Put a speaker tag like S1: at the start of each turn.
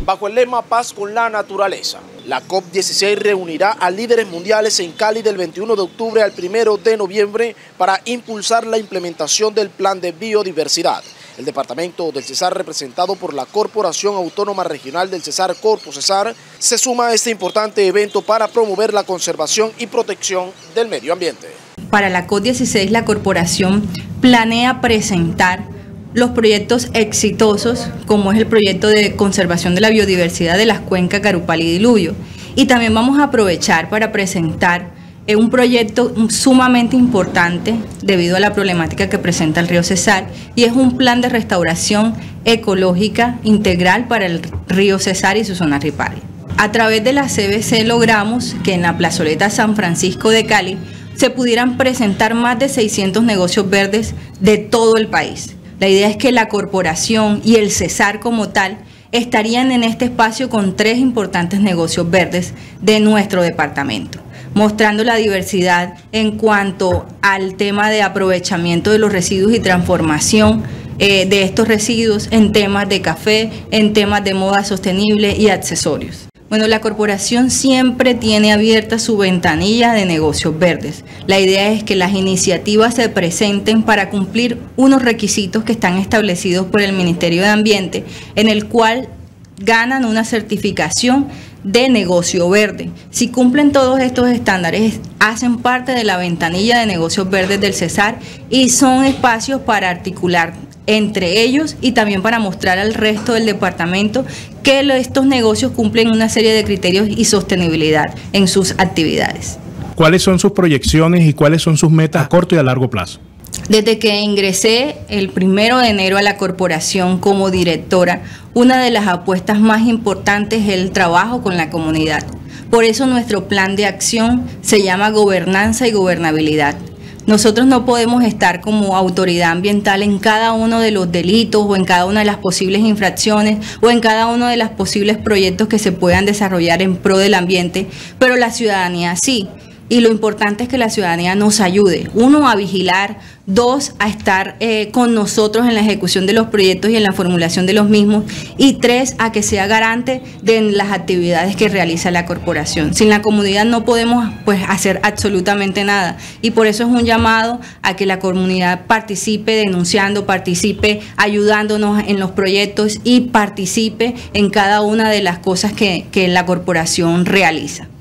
S1: Bajo el lema Paz con la naturaleza, la COP16 reunirá a líderes mundiales en Cali del 21 de octubre al 1 de noviembre para impulsar la implementación del Plan de Biodiversidad. El departamento del Cesar, representado por la Corporación Autónoma Regional del Cesar, Corpo Cesar, se suma a este importante evento para promover la conservación y protección del medio ambiente.
S2: Para la COP16, la corporación planea presentar los proyectos exitosos, como es el proyecto de conservación de la biodiversidad de las cuencas Carupal y Diluvio. Y también vamos a aprovechar para presentar un proyecto sumamente importante debido a la problemática que presenta el río Cesar, y es un plan de restauración ecológica integral para el río Cesar y su zona riparia. A través de la CBC logramos que en la plazoleta San Francisco de Cali se pudieran presentar más de 600 negocios verdes de todo el país. La idea es que la corporación y el Cesar como tal estarían en este espacio con 3 importantes negocios verdes de nuestro departamento, mostrando la diversidad en cuanto al tema de aprovechamiento de los residuos y transformación de estos residuos en temas de café, en temas de moda sostenible y accesorios. Bueno, la corporación siempre tiene abierta su ventanilla de negocios verdes. La idea es que las iniciativas se presenten para cumplir unos requisitos que están establecidos por el Ministerio de Ambiente, en el cual ganan una certificación de negocio verde. Si cumplen todos estos estándares, hacen parte de la ventanilla de negocios verdes del Cesar y son espacios para articular entre ellos y también para mostrar al resto del departamento que estos negocios cumplen una serie de criterios y sostenibilidad en sus actividades.
S3: ¿Cuáles son sus proyecciones y cuáles son sus metas a corto y a largo plazo?
S2: Desde que ingresé el 1 de enero a la corporación como directora, una de las apuestas más importantes es el trabajo con la comunidad. Por eso nuestro plan de acción se llama Gobernanza y Gobernabilidad. Nosotros no podemos estar como autoridad ambiental en cada uno de los delitos o en cada una de las posibles infracciones o en cada uno de los posibles proyectos que se puedan desarrollar en pro del ambiente, pero la ciudadanía sí. Y lo importante es que la ciudadanía nos ayude, 1, a vigilar, 2, a estar con nosotros en la ejecución de los proyectos y en la formulación de los mismos, y 3, a que sea garante de las actividades que realiza la corporación. Sin la comunidad no podemos hacer absolutamente nada, y por eso es un llamado a que la comunidad participe denunciando, participe ayudándonos en los proyectos y participe en cada una de las cosas que la corporación realiza.